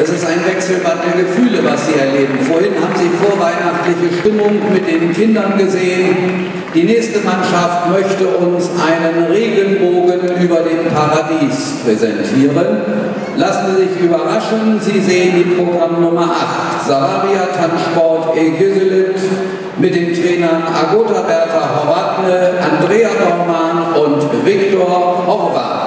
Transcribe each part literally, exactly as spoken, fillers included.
Es ist ein Wechselbad der Gefühle, was Sie erleben. Vorhin haben Sie vorweihnachtliche Stimmung mit den Kindern gesehen. Die nächste Mannschaft möchte uns einen Regenbogen über dem Paradies präsentieren. Lassen Sie sich überraschen, Sie sehen die Programmnummer acht, Savaria Tanzsport Egüselit, mit den Trainern Agota Bertha Horvatne, Andrea Dormann und Viktor Horvath.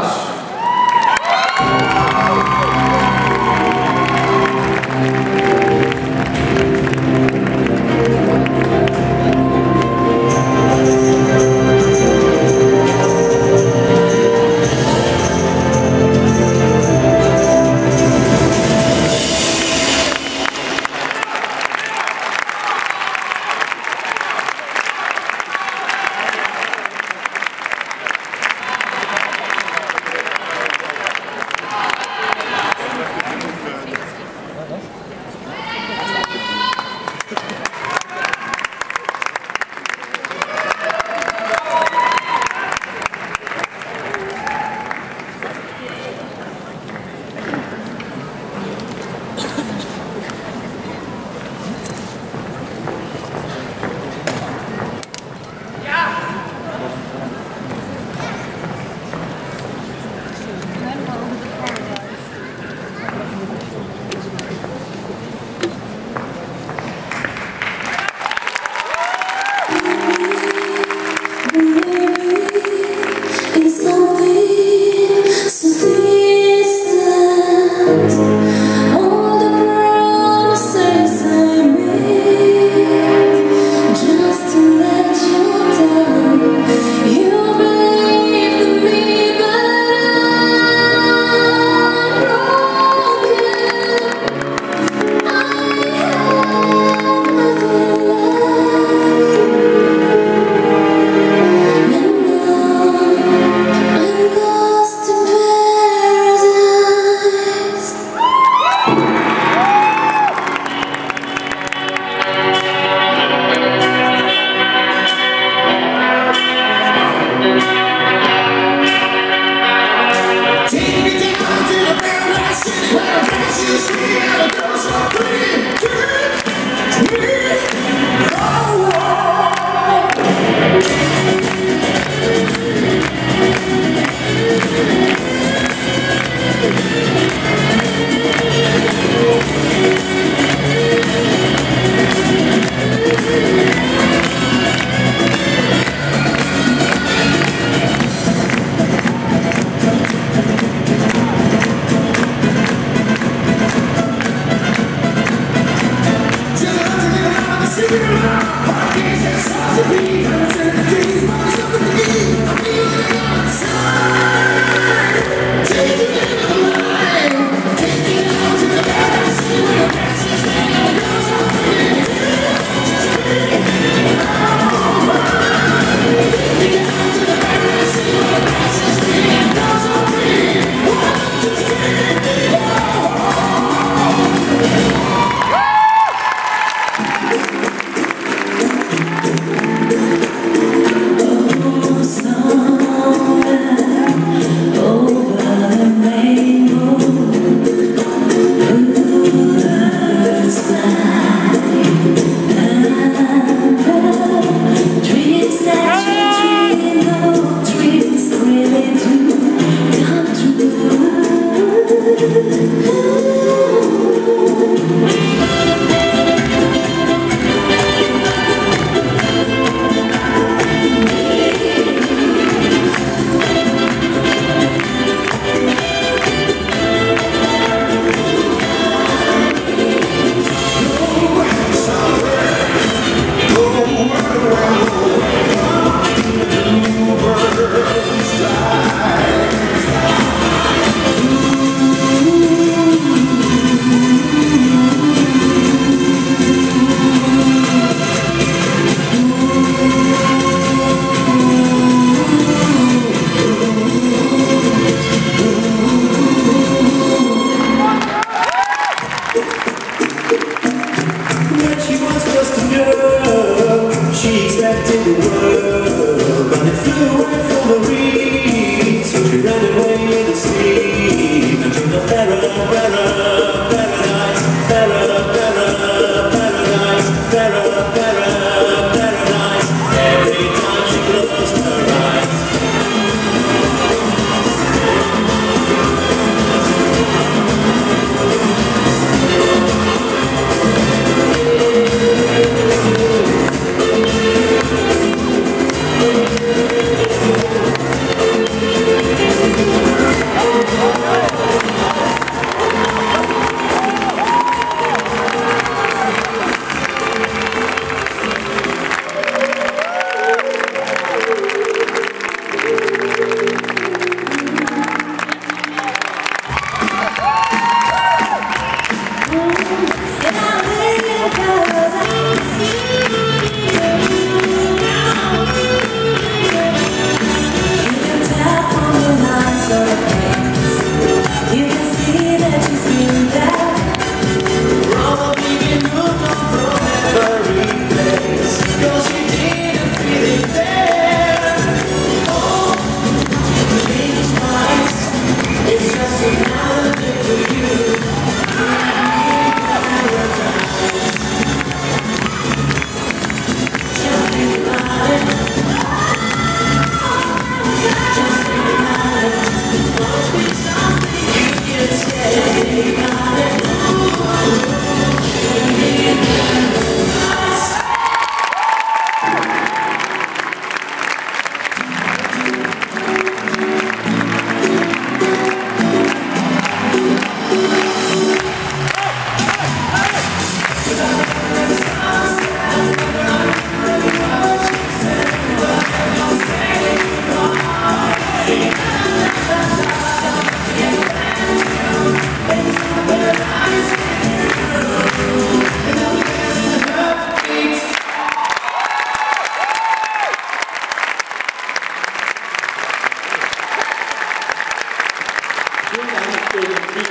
Ran away in the sleep and dreamed of better, better, better.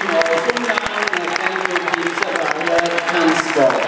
aus Ungarn, die Zabaria Tanzsport.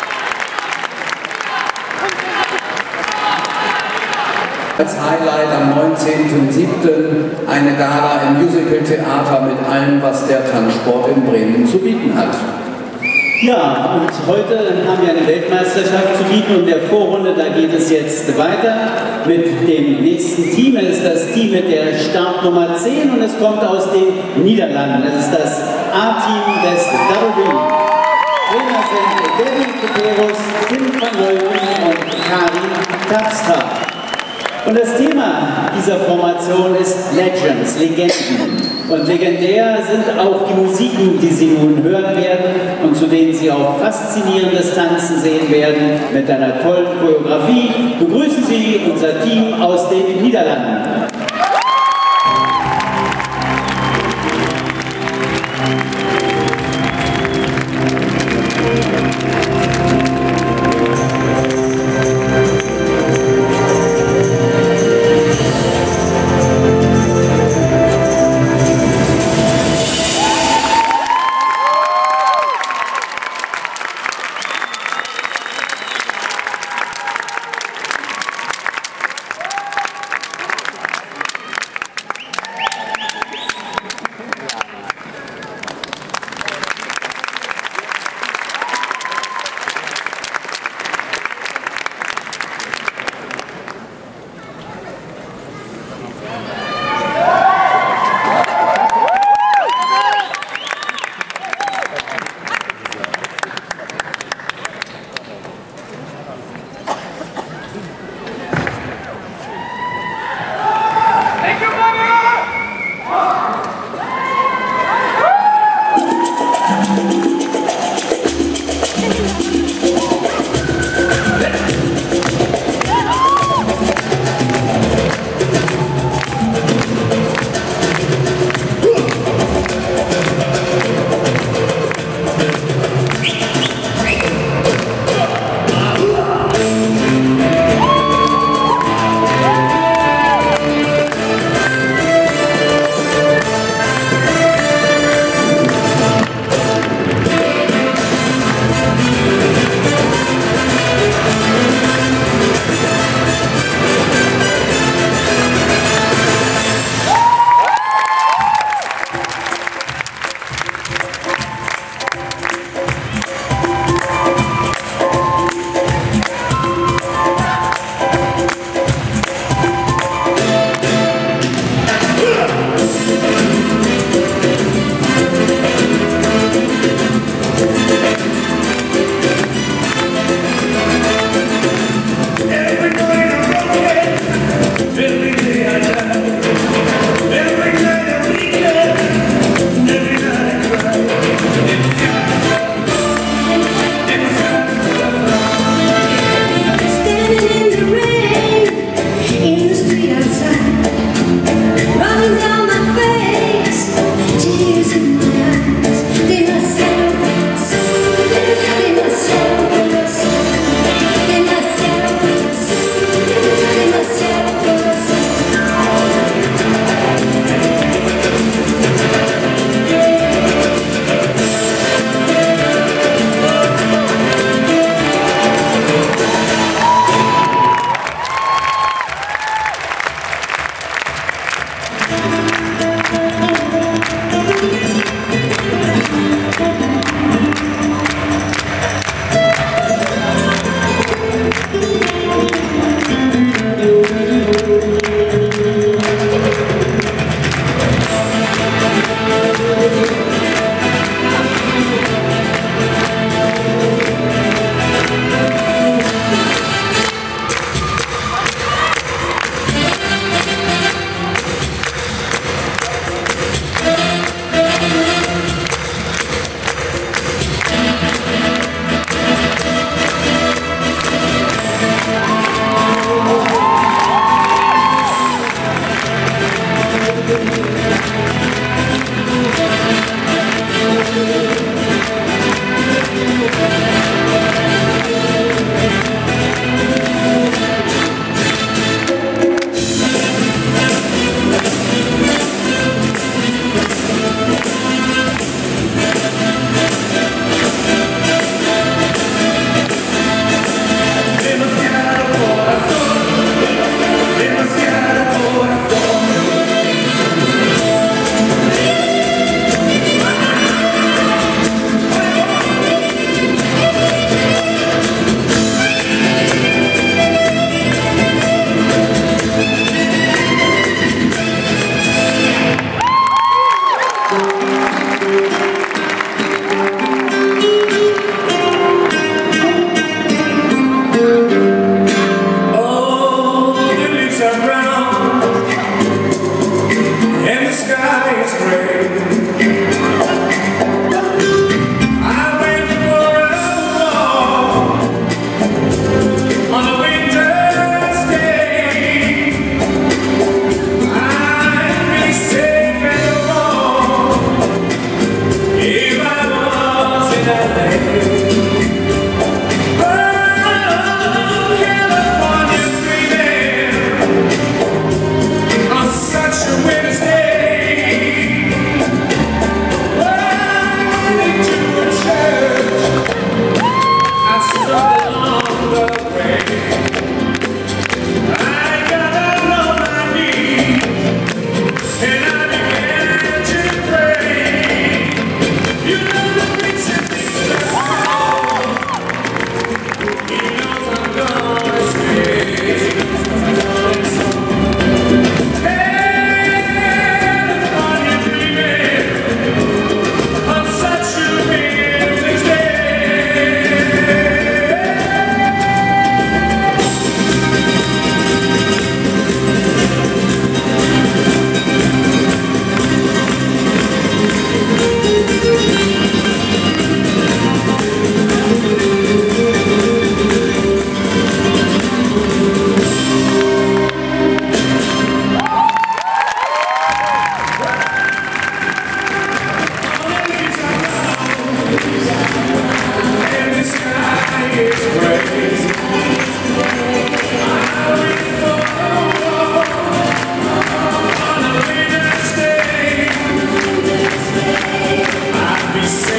Als Highlight am neunzehnten siebten eine Gala im Musical-Theater mit allem, was der Tanzsport in Bremen zu bieten hat. Ja, und heute haben wir eine Weltmeisterschaft zu bieten und in der Vorrunde, da geht es jetzt weiter mit dem nächsten Team. Es ist das Team mit der Startnummer zehn und es kommt aus den Niederlanden. Es ist das A-Team des Double B. Trainer sind Debbie Kuperus, Tim van Leeuwen und Karin Tapstra. Und das Thema dieser Formation ist Legends, Legenden. Und legendär sind auch die Musiken, die Sie nun hören werden und zu denen Sie auch faszinierendes Tanzen sehen werden mit einer tollen Choreografie. Begrüßen Sie unser Team aus den Niederlanden.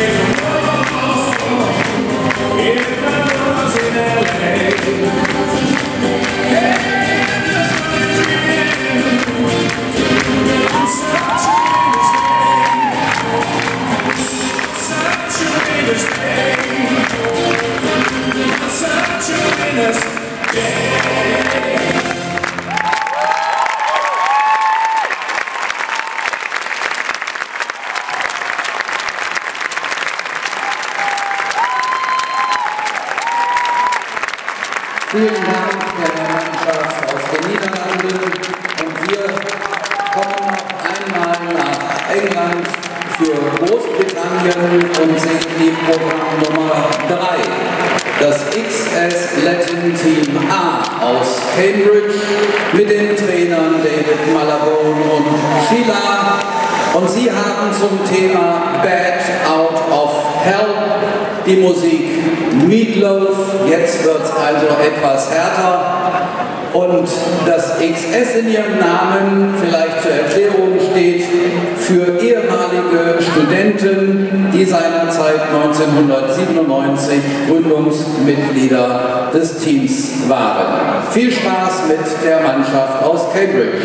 Vielen Dank der Mannschaft aus den Niederlanden und wir kommen noch einmal nach England für Großbritannien und sind die Programm Nummer drei. Das X S Latin Team A aus Cambridge mit den Trainern David Malabone und Sheila. Und sie haben zum Thema Bad Out of Hell die Musik Meatloaf. Jetzt wird es also etwas härter. Und das X S in ihrem Namen, vielleicht zur Erklärung, steht für ehemalige Studenten, die seinerzeit neunzehnhundertsiebenundneunzig Gründungsmitglieder des Teams waren. Viel Spaß mit der Mannschaft aus Cambridge.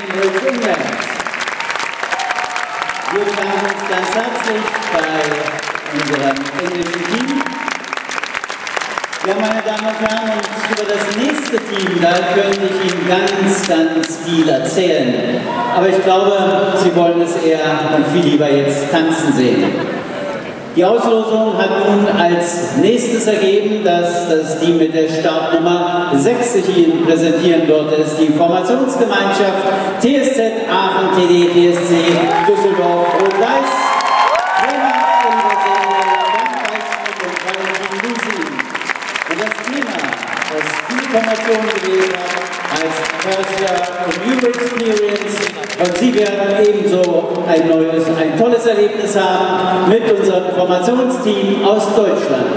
Rückenwärts. Wir bedanken uns ganz herzlich bei unserem englischen Team. Ja, meine Damen und Herren, und über das nächste Team, da könnte ich Ihnen ganz, ganz viel erzählen. Aber ich glaube, Sie wollen es eher und viel lieber jetzt tanzen sehen. Die Auslosung hat nun als nächstes ergeben, dass das Team mit der Startnummer sechs sich Ihnen präsentieren wird. Das ist die Formationsgemeinschaft T S Z Aachen T D T S C Düsseldorf Rot-Weiß. Trainer Oliver Sendler, Bernd Weißmuth und Valentin Lusin. Und das Thema, das die Formation gewählt hat, heißt Persia New Experience. Und Sie werden ebenso ein neues, ein tolles Erlebnis haben mit unserem Formationsteam aus Deutschland.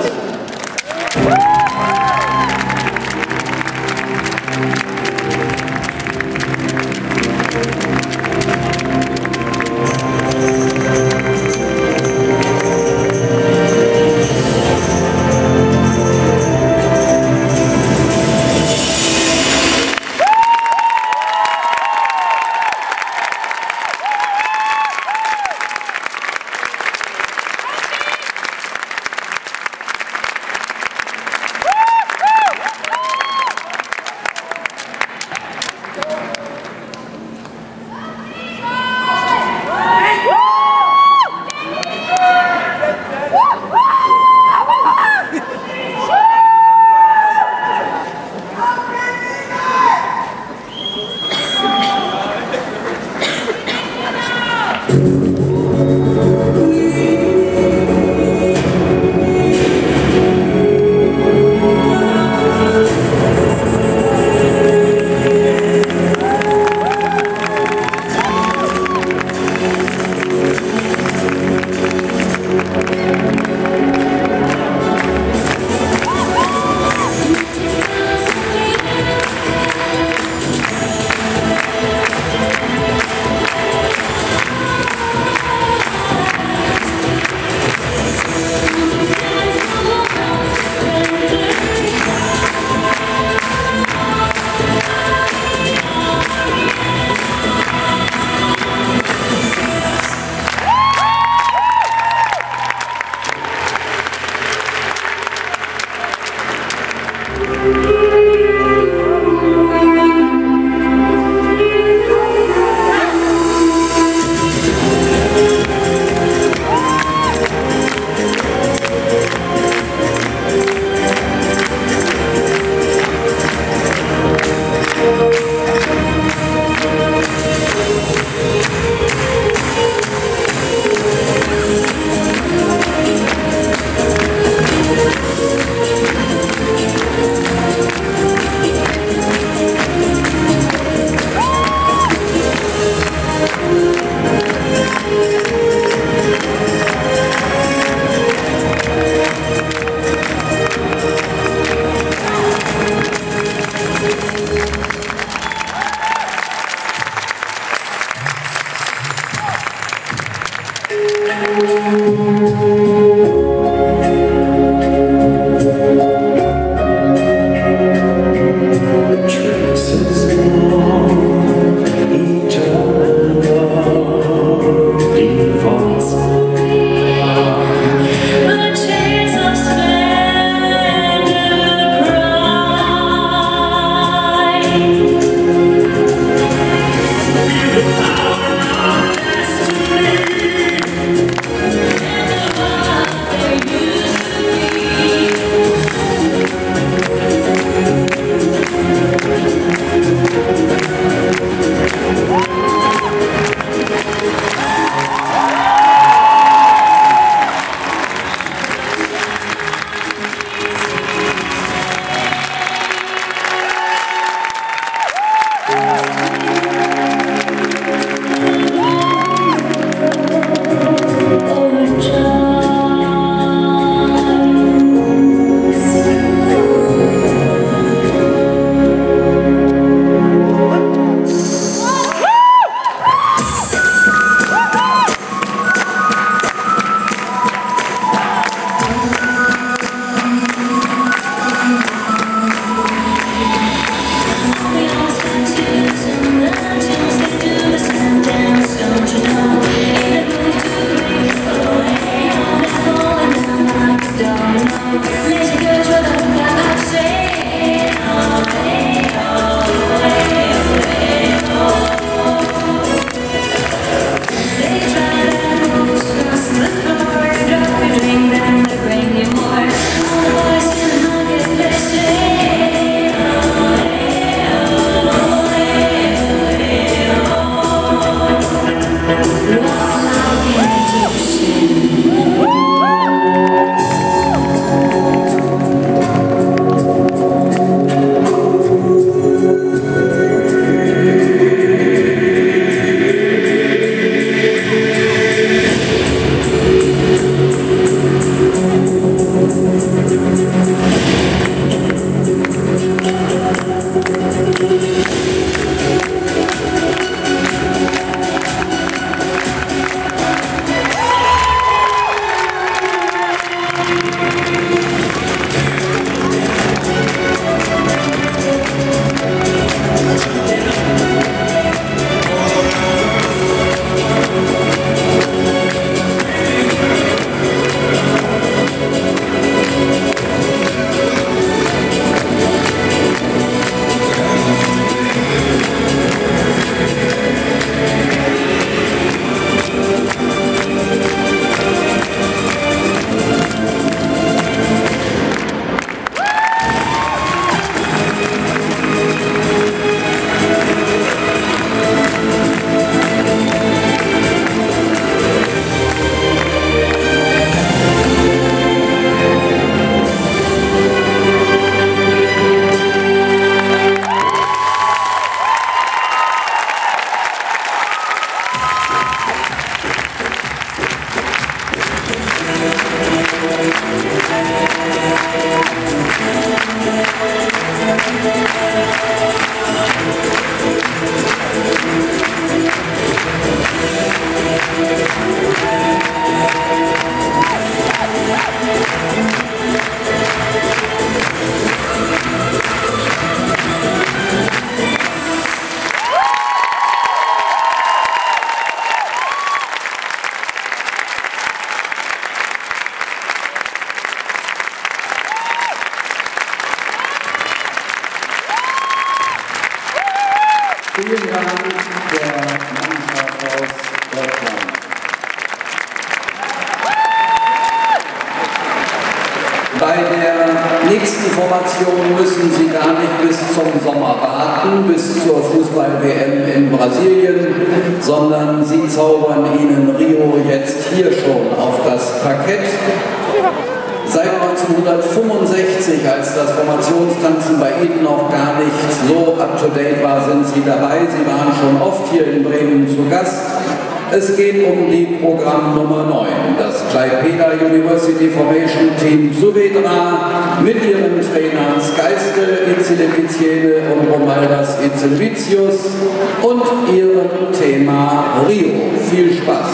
Vielen Dank der Mannschaft aus Deutschland. Bei der nächsten Formation müssen Sie gar nicht bis zum Sommer warten, bis zur Fußball-W M in Brasilien, sondern Sie zaubern Ihnen Rio jetzt hier schon auf das Parkett. Seit neunzehnhundertfünfundsechzig, als das Formationstanzen bei Ihnen noch gar nicht so up-to-date war, sind Sie dabei. Sie waren schon oft hier in Bremen zu Gast. Es geht um die Programmnummer neun, das Klaipeda University Formation Team Suvedra mit ihren Trainern Skyste Itzeleviziene und Romaldas Itzelvicius und ihrem Thema Rio. Viel Spaß!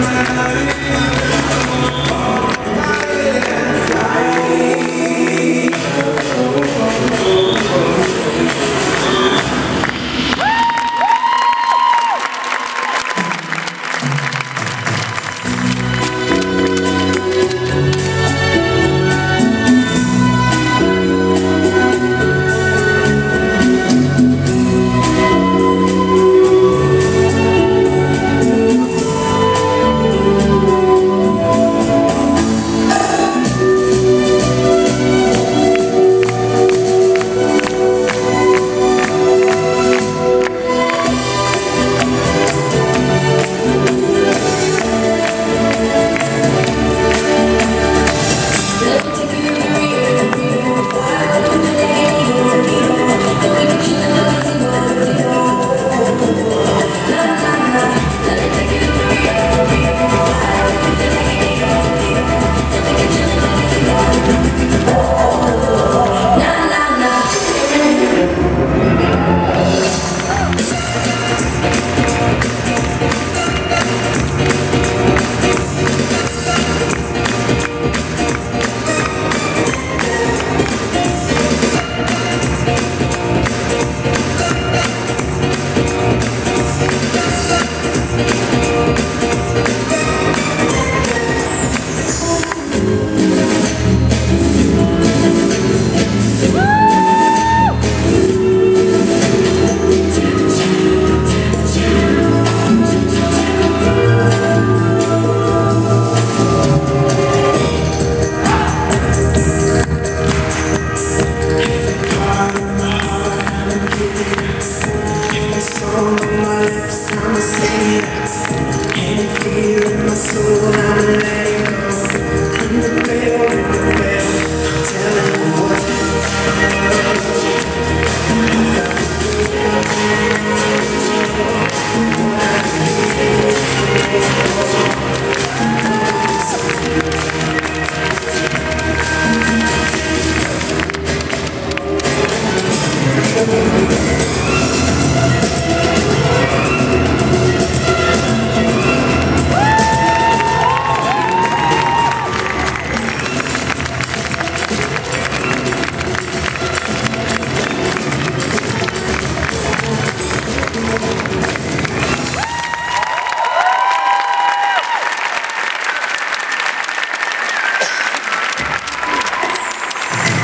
Fly.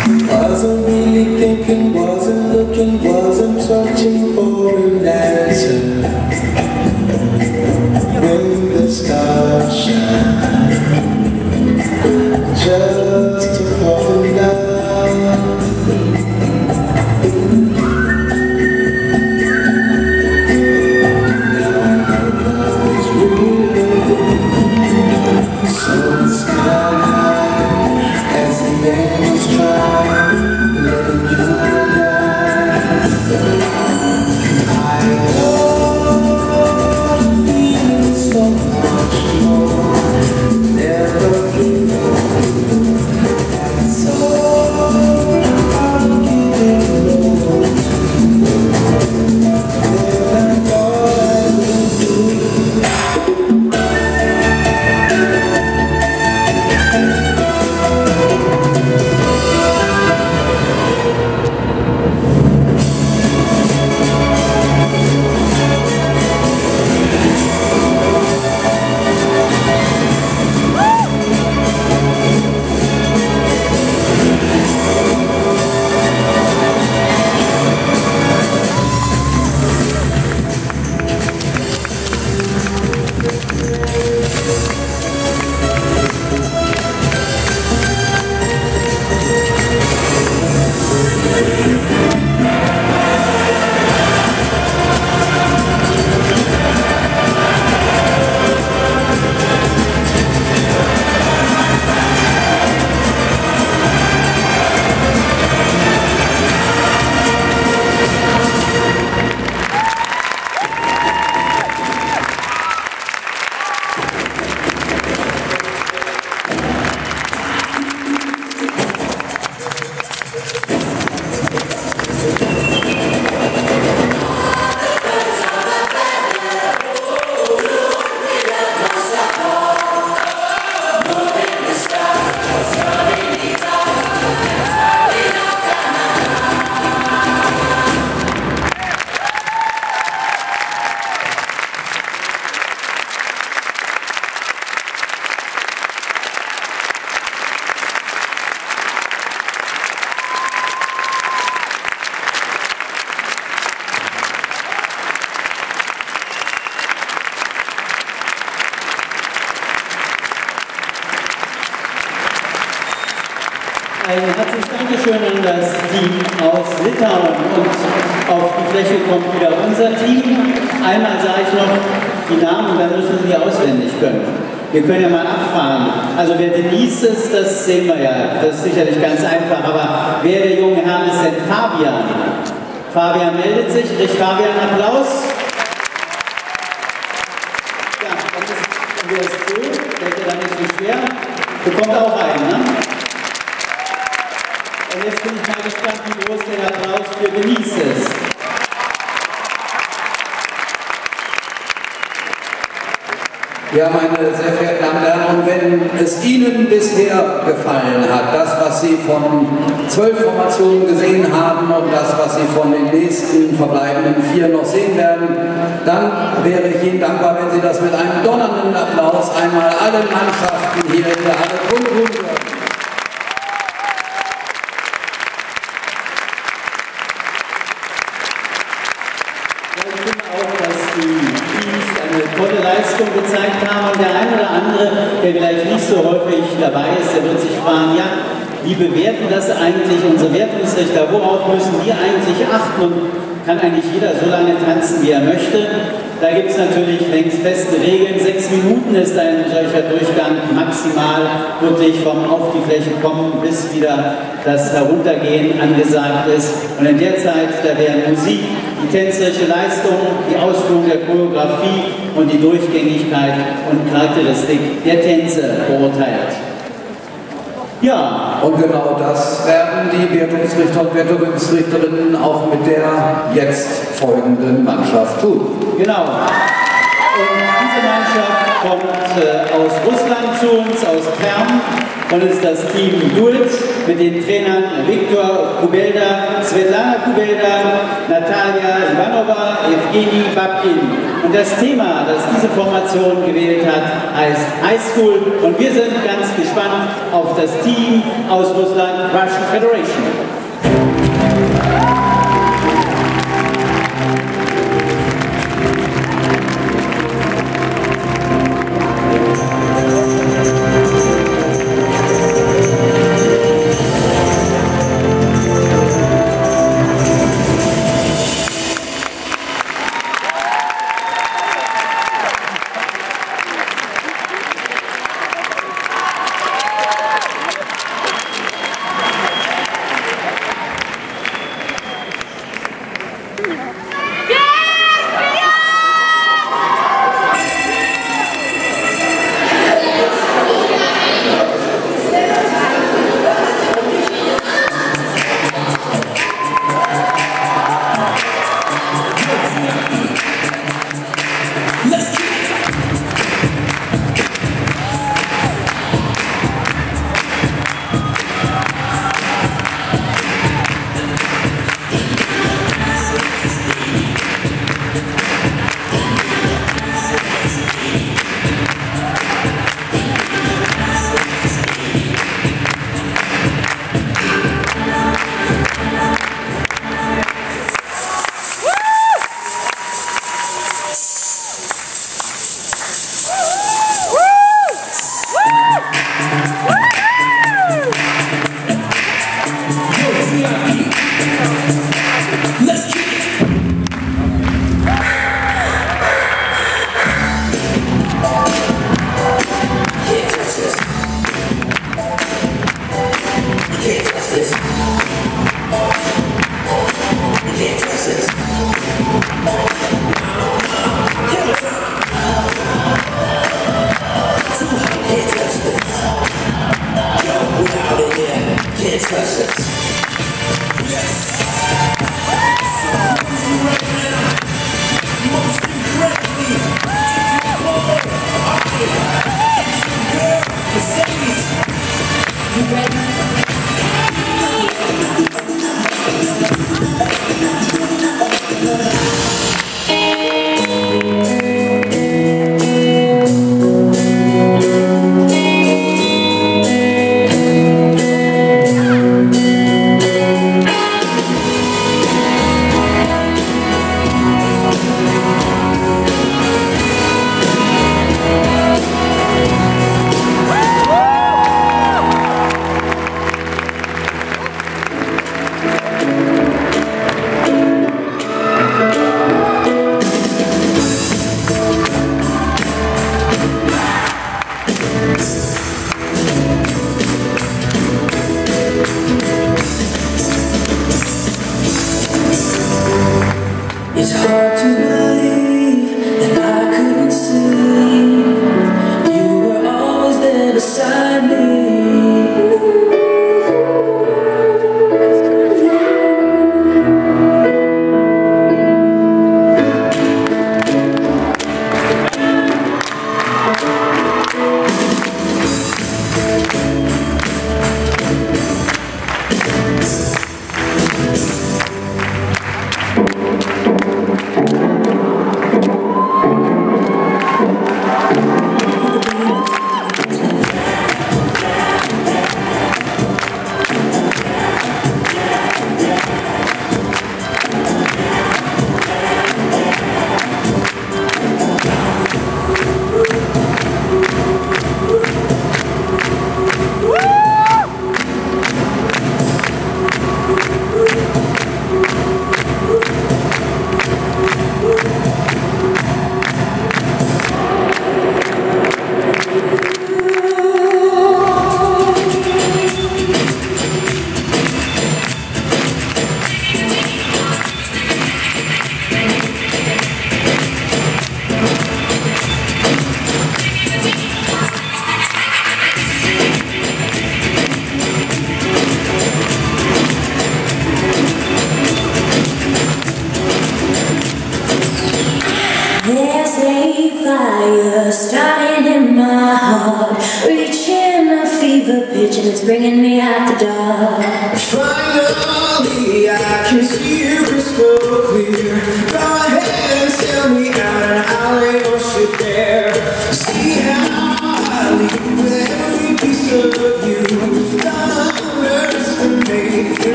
Wasn't really thinking, wasn't looking, wasn't searching for an answer. When the stars shine, just to fall in love. Now I know love is real, so the sky high as the angels try, letting you lie. I know the feeling so much more, never before, and so I'll give it more. Then I all I will do. Ein herzliches Dankeschön an das Team aus Litauen und auf die Fläche kommt wieder unser Team. Einmal sage ich noch die Namen, dann müssen Sie auswendig können. Wir können ja mal abfahren. Also wer Denise ist, das sehen wir ja, das ist sicherlich ganz einfach, aber wer der junge Herr ist denn Fabian? Fabian meldet sich, kriegt Fabian Applaus. Ja, und das, und wer ist so, fällt ja dann nicht so schwer, bekommt auch einen, ne? Und jetzt bin ich mal gespannt, wie groß der Applaus für Denise ist. Ja, meine sehr verehrten Damen und Herren, wenn es Ihnen bisher gefallen hat, das, was Sie von zwölf Formationen gesehen haben und das, was Sie von den nächsten verbleibenden vier noch sehen werden, dann wäre ich Ihnen dankbar, wenn Sie das mit einem donnernden Applaus einmal allen Mannschaften hier in der Halle kundtun würden. Tolle Leistung gezeigt haben und der eine oder andere, der vielleicht nicht so häufig dabei ist, der wird sich fragen, ja, wie bewerten das eigentlich unsere Wertungsrichter, worauf müssen die eigentlich achten und kann eigentlich jeder so lange tanzen, wie er möchte. Da gibt es natürlich längst feste Regeln. Sechs Minuten ist ein solcher Durchgang maximal, wirklich vom Auf die Fläche kommen, bis wieder das Heruntergehen angesagt ist. Und in der Zeit, da werden Musik, die tänzerische Leistung, die Ausführung der Choreografie und die Durchgängigkeit und Charakteristik der Tänze beurteilt. Ja. Und genau das werden die Wertungsrichter und Wertungsrichterinnen auch mit der jetzt folgenden Mannschaft tun. Genau. Und diese Mannschaft kommt äh, aus Russland zu uns, aus Perm, und ist das Team Dult mit den Trainern Viktor Kubelda, Svetlana Kubelda, Natalia Ivanova, Evgeny Babkin. Und das Thema, das diese Formation gewählt hat, heißt High School, und wir sind ganz gespannt auf das Team aus Russland, Russian Federation.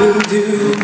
will do.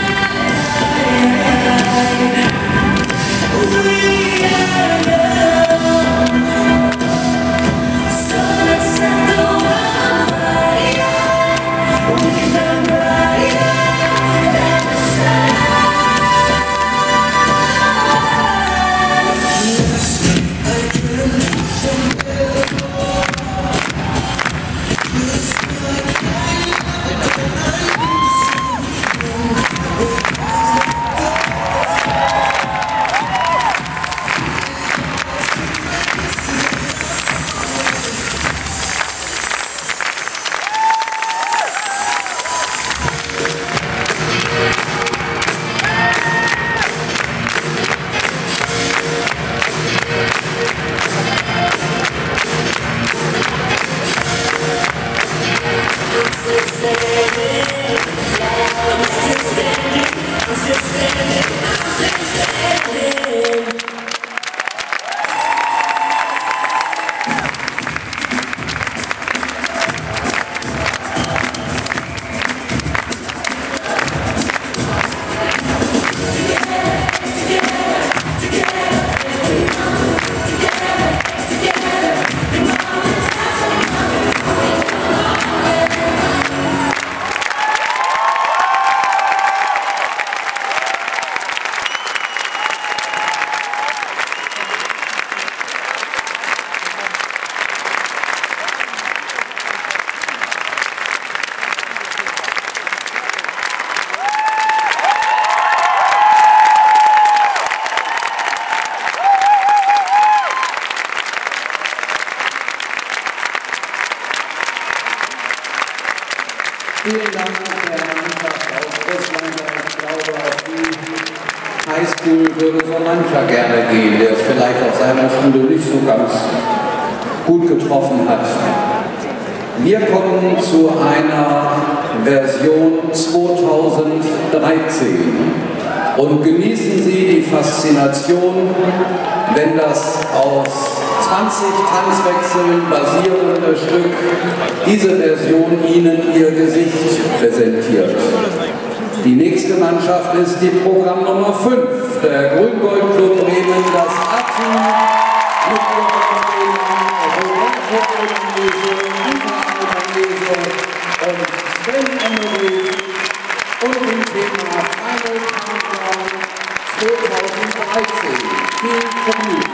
Vielen Dank, Herr Mannschaft aus Russland. Ich glaube, auf die Highschool würde so mancher gerne gehen, der es vielleicht auf seiner Schule nicht so ganz gut getroffen hat. Wir kommen zu einer Version zweitausenddreizehn und genießen Sie die Faszination, wenn das aus zwanzig Tanzwechseln basierende Stück diese Version Ihnen Ihr Gesicht präsentiert. Die nächste Mannschaft ist die Programmnummer fünf, der Grün-Gold-Club Bremen, das Atten mit und Sven Emery und dem Thema Final Countdown zweitausenddreizehn. Viel Vergnügen!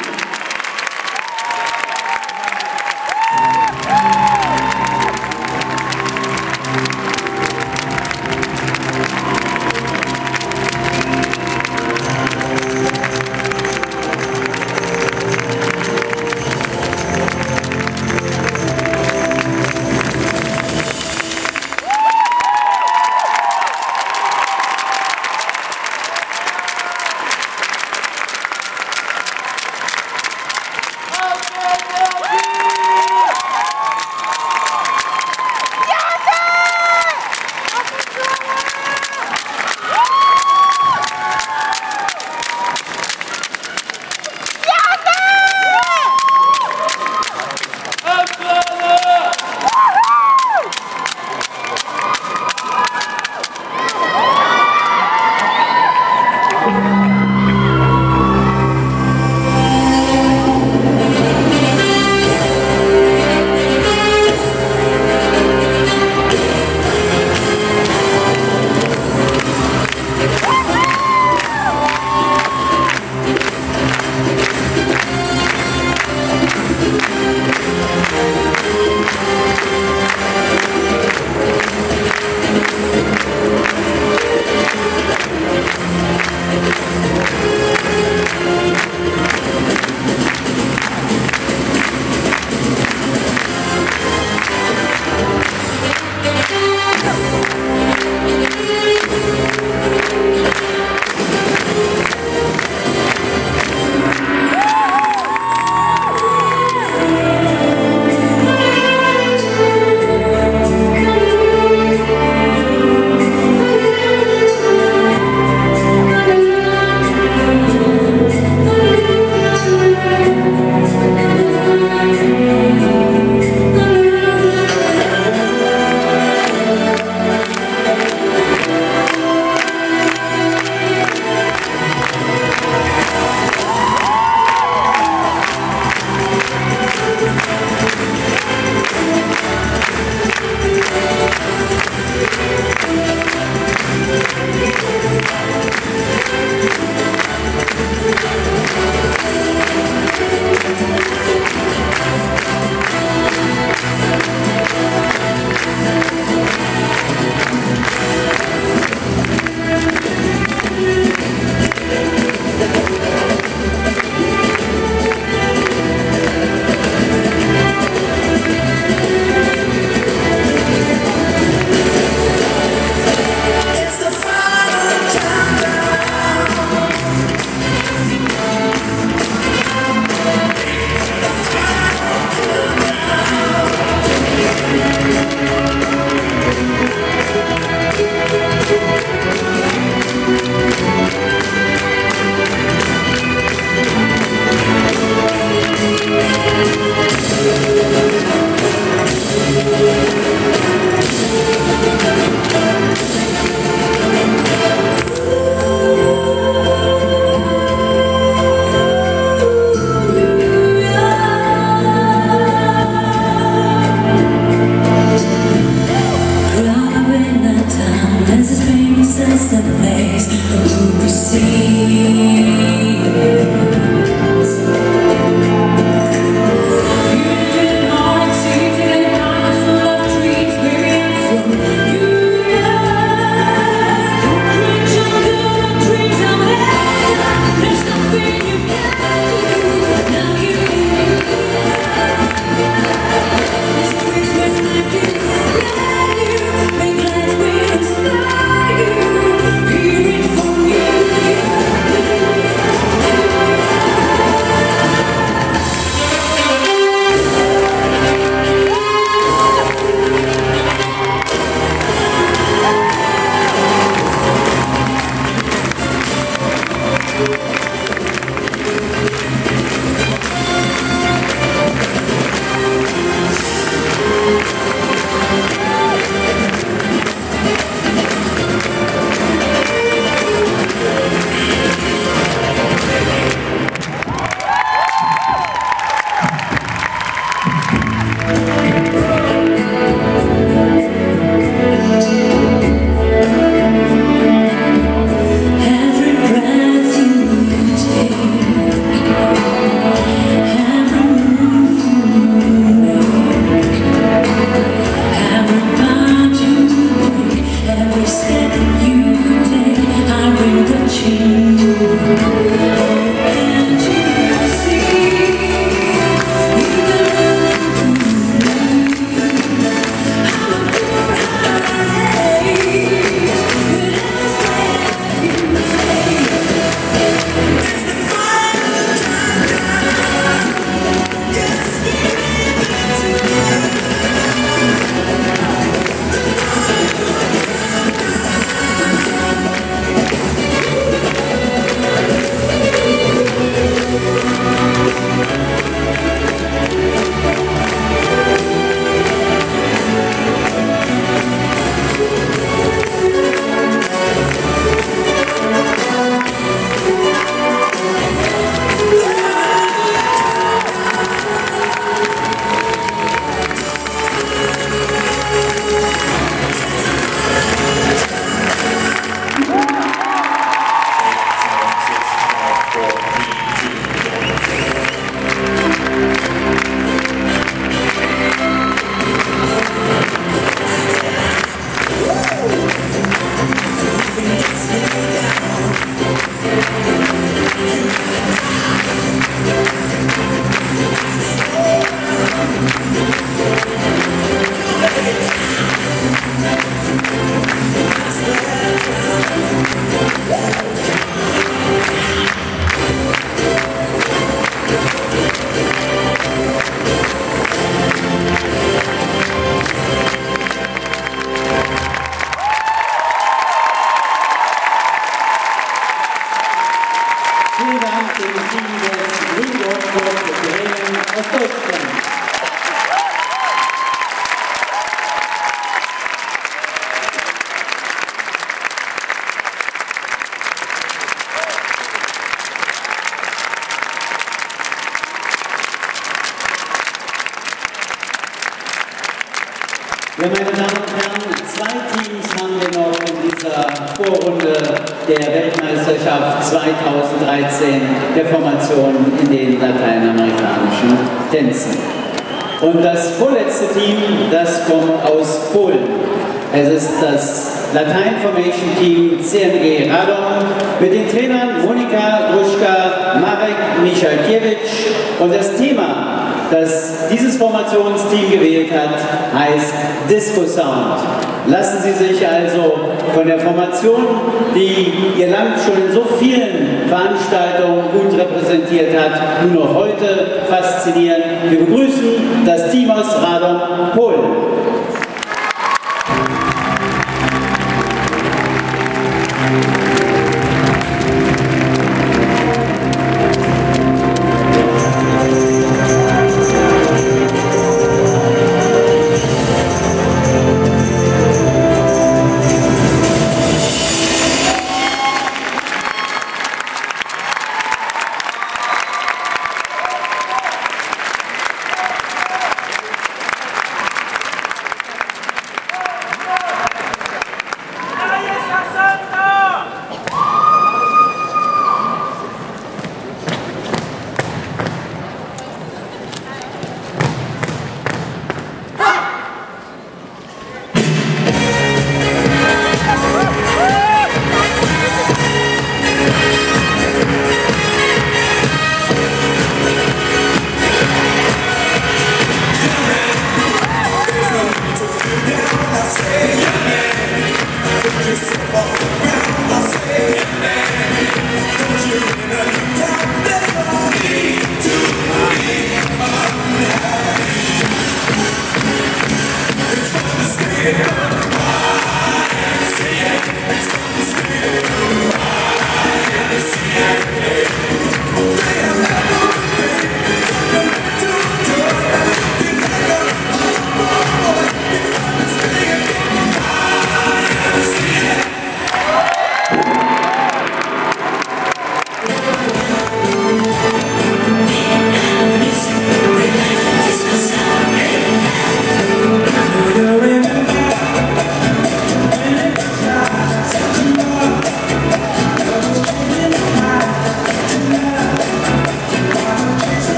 Ja, meine Damen und Herren, zwei Teams haben wir noch in dieser Vorrunde der Weltmeisterschaft zweitausenddreizehn der Formation in den lateinamerikanischen Tänzen. Und das vorletzte Team, das kommt aus Polen. Es ist das Latein Formation Team C M G Radom mit den Trainern Monika Gruszka, Marek Michalkiewicz, und das Thema, das dieses Formationsteam gewählt hat, heißt Disco Sound. Lassen Sie sich also von der Formation, die Ihr Land schon in so vielen Veranstaltungen gut repräsentiert hat, nur noch heute faszinieren. Wir begrüßen das Team aus Radom, Polen.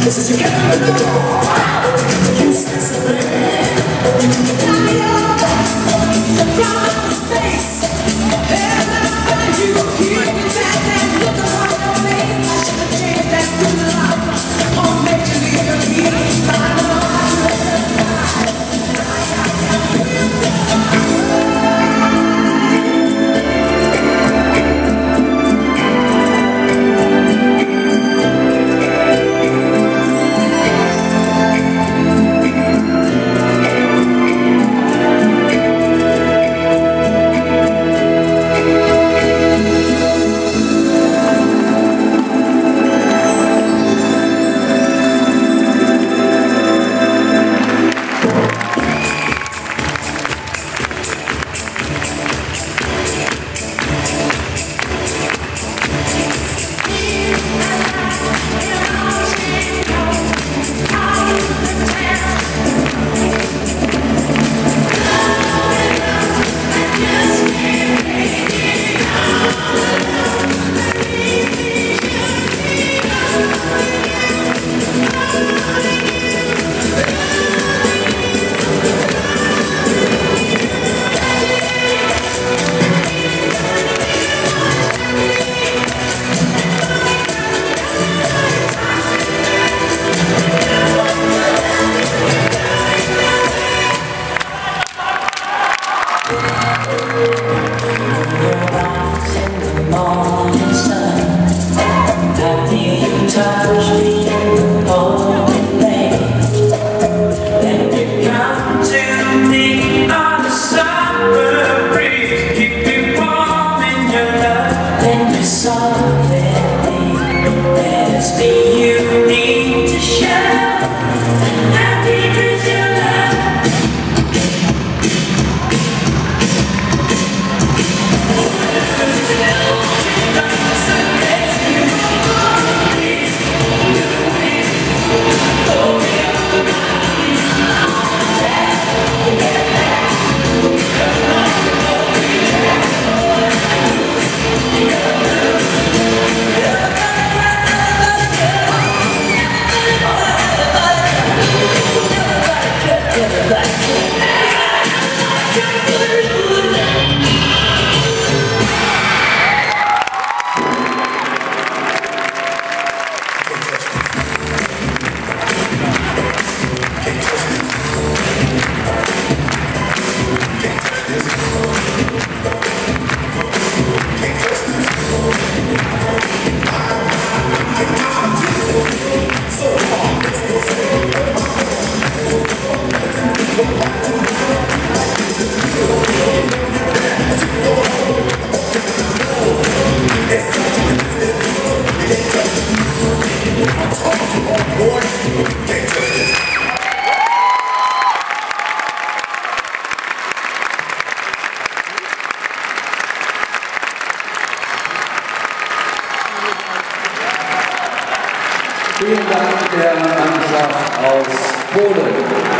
Vielen Dank der Mannschaft aus Polen.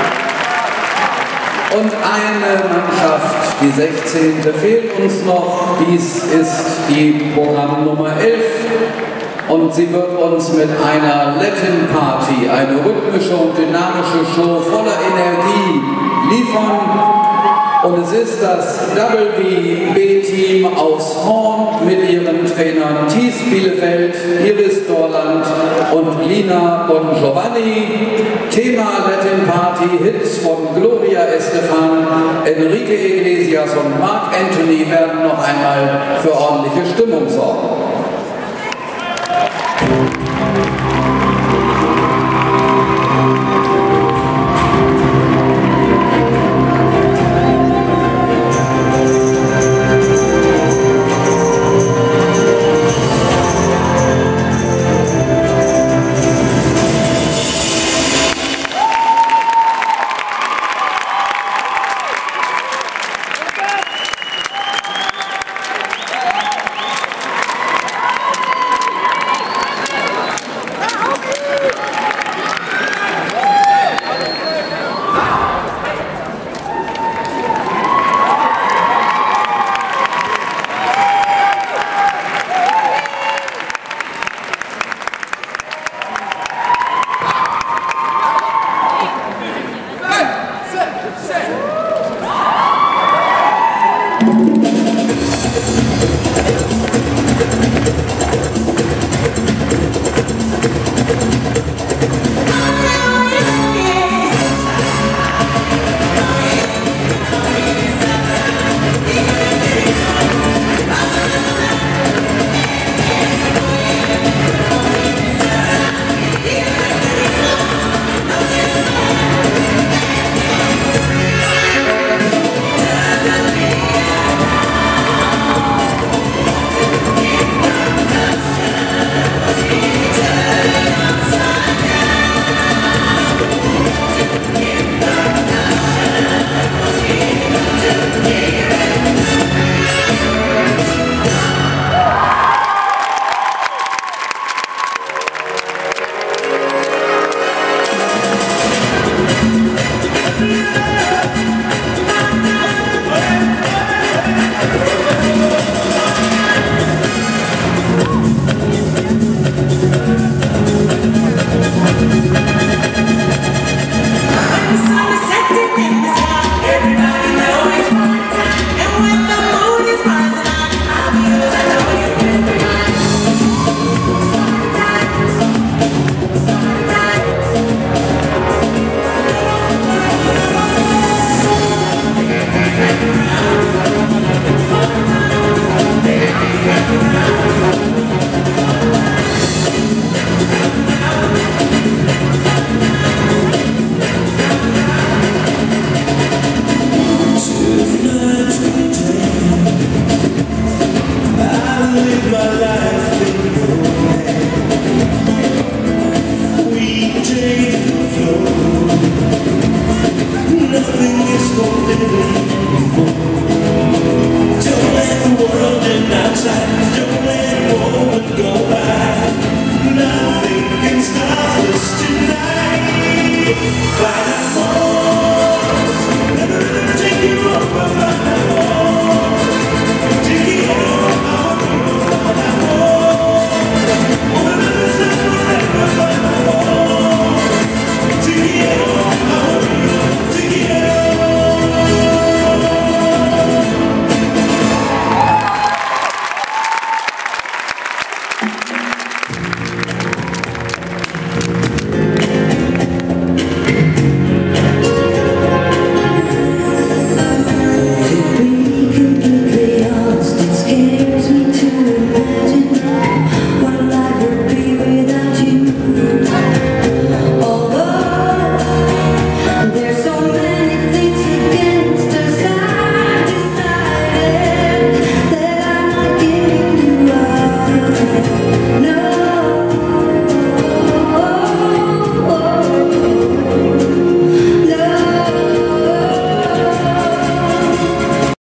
Und eine Mannschaft, die sechzehnte, fehlt uns noch. Dies ist die Programmnummer elf. Und sie wird uns mit einer Latin Party, eine rhythmische und dynamische Show voller Energie liefern. Und es ist das W B-Team aus Horn mit ihren Trainern Thies Bielefeld, Iris Dorland und Lina Bongiovanni. Thema Latin Party, Hits von Gloria Estefan, Enrique Iglesias und Mark Anthony werden noch einmal für ordentliche Stimmung sorgen.